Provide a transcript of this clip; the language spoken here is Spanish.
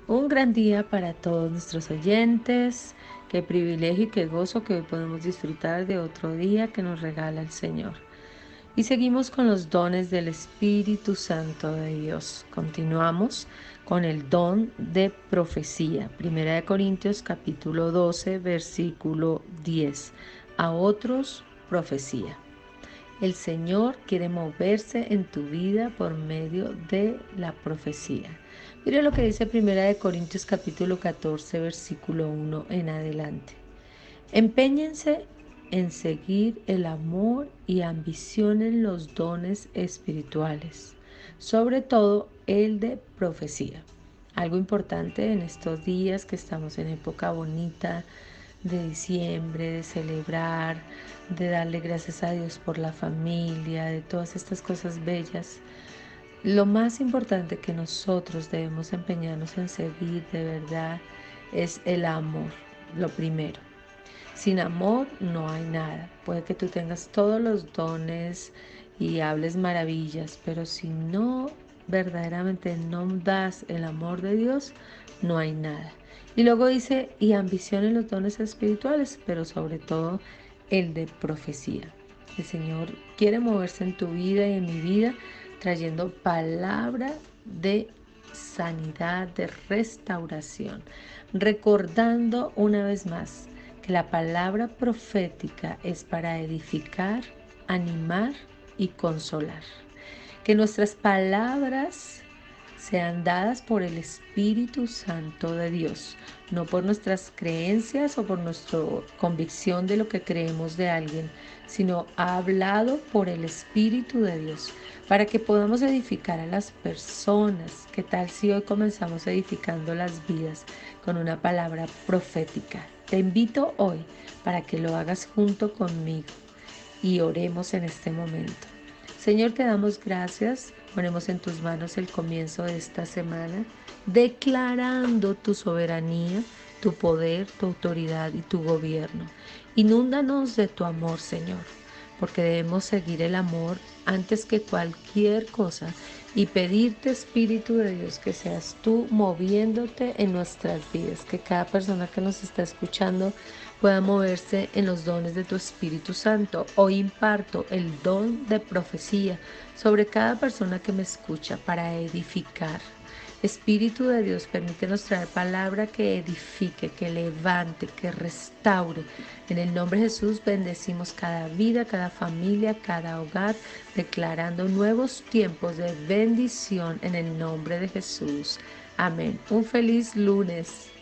Un gran día para todos nuestros oyentes. Qué privilegio y qué gozo que hoy podemos disfrutar de otro día que nos regala el Señor. Y seguimos con los dones del Espíritu Santo de Dios. Continuamos con el don de profecía. Primera de Corintios capítulo 12, versículo 10. A otros profecía. El Señor quiere moverse en tu vida por medio de la profecía. Mire lo que dice Primera de Corintios capítulo 14, versículo 1 en adelante. Empeñense en seguir el amor y ambicionen los dones espirituales, sobre todo el de profecía. Algo importante en estos días que estamos en época bonita de diciembre, de celebrar, de darle gracias a Dios por la familia, de todas estas cosas bellas. Lo más importante que nosotros debemos empeñarnos en seguir de verdad es el amor, lo primero. Sin amor no hay nada. Puede que tú tengas todos los dones y hables maravillas, pero si no verdaderamente no das el amor de Dios, no hay nada. Y luego dice, y ambicionen los dones espirituales, pero sobre todo el de profecía. El Señor quiere moverse en tu vida y en mi vida, trayendo palabra de sanidad, de restauración, recordando una vez más que la palabra profética es para edificar, animar y consolar. Que nuestras palabras sean dadas por el Espíritu Santo de Dios, no por nuestras creencias o por nuestra convicción de lo que creemos de alguien, sino hablado por el Espíritu de Dios, para que podamos edificar a las personas. ¿Qué tal si hoy comenzamos edificando las vidas con una palabra profética? Te invito hoy para que lo hagas junto conmigo y oremos en este momento. Señor, te damos gracias. Ponemos en tus manos el comienzo de esta semana, declarando tu soberanía, tu poder, tu autoridad y tu gobierno. Inúndanos de tu amor, Señor, porque debemos seguir el amor antes que cualquier cosa y pedirte, Espíritu de Dios, que seas tú moviéndote en nuestras vidas, que cada persona que nos está escuchando pueda moverse en los dones de tu Espíritu Santo. Hoy imparto el don de profecía sobre cada persona que me escucha para edificar. Espíritu de Dios, permítenos traer palabra que edifique, que levante, que restaure. En el nombre de Jesús bendecimos cada vida, cada familia, cada hogar, declarando nuevos tiempos de bendición en el nombre de Jesús. Amén. Un feliz lunes.